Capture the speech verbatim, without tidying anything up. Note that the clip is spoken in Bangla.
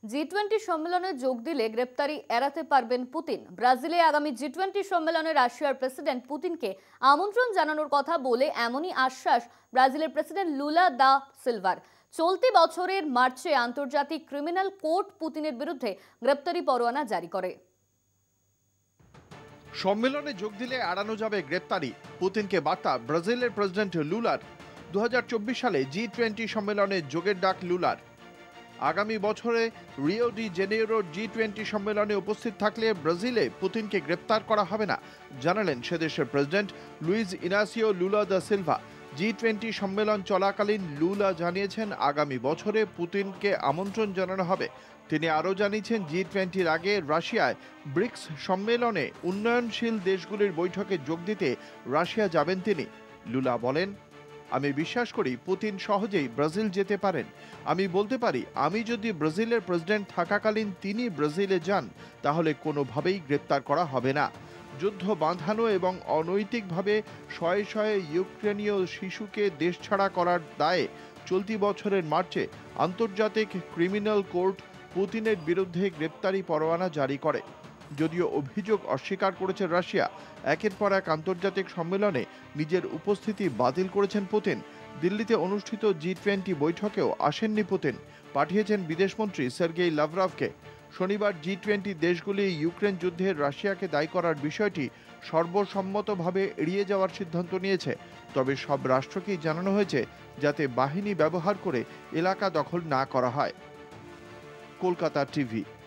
জি টোয়েন্টি সম্মেলনে যোগ দিলে গ্রেপ্তারি এড়াতে পারবেন পুতিন। ব্রাজিলে আগামী জি টোয়েন্টি সম্মেলনে রাশিয়ার প্রেসিডেন্ট পুতিনকে আমন্ত্রণ জানানোর কথা বলে এমনই আশ্বাস ব্রাজিলের প্রেসিডেন্ট লুলা দা সিলভার। চলতি বছরের মার্চে আন্তর্জাতিক ক্রিমিনাল কোর্ট পুতিনের বিরুদ্ধে গ্রেপ্তারি পরোয়ানা জারি করে। সম্মেলনে যোগ দিলে এড়ানো যাবে গ্রেপ্তারি, পুতিনকে বার্তা ব্রাজিলের প্রেসিডেন্ট লুলার। দু হাজার চব্বিশ সালে জি টোয়েন্টি সম্মেলনে যোগের ডাক লুলার। আগামী বছরে রিও ডি জেনেইরোর জি টোয়েন্টি সম্মেলনে উপস্থিত থাকলে ব্রাজিলে পুতিনকে গ্রেপ্তার করা হবে না, জানালেন সেদেশের president Luiz Inacio Lula da Silva. G twenty সম্মেলন চলাকালীন লুলা জানিয়েছেন আগামী বছরে পুতিনকে আমন্ত্রণ জানানো হবে। তিনি আরও জানিয়েছেন জি টোয়েন্টির আগে রাশিয়ায় ব্রিক্স সম্মেলনে উন্নয়নশীল দেশগুলির বৈঠকে যোগ দিতে রাশিয়া যাবেন তিনি। লুলা বলেন, আমি বিশ্বাস করি পুতিন সহজেই ব্রাজিল যেতে পারেন। আমি বলতে পারি, আমি যদি ব্রাজিলের প্রেসিডেন্ট থাকাকালীন তিনি ব্রাজিলে যান তাহলে কোনোভাবেই গ্রেপ্তার করা হবে না। যুদ্ধ বাঁধানো এবং অনৈতিকভাবে শয়ে শয়ে ইউক্রেনীয় শিশুকে দেশছাড়া করার দায়ে চলতি বছরের মার্চে আন্তর্জাতিক ক্রিমিনাল কোর্ট পুতিনের বিরুদ্ধে গ্রেপ্তারি পরোয়ানা জারি করে। যদিও অভিযোগ অস্বীকার করেছে রাশিয়া, একের পর এক আন্তর্জাতিক সম্মেলনে নিজের উপস্থিতি বাতিল করেছেন পুতিন। দিল্লিতে অনুষ্ঠিত জি টোয়েন্টি বৈঠকেও আসেননি পুতিন, পাঠিয়েছেন বিদেশমন্ত্রী সার্গেই লাভরভকে। শনিবার জি টোয়েন্টি দেশগুলি ইউক্রেন যুদ্ধে রাশিয়াকে দায়ী করার বিষয়টি সর্বসম্মতভাবে এড়িয়ে যাওয়ার সিদ্ধান্ত নিয়েছে। তবে সব রাষ্ট্রকেই জানানো হয়েছে যাতে বাহিনী ব্যবহার করে এলাকা দখল না করা হয়। কলকাতা টিভি।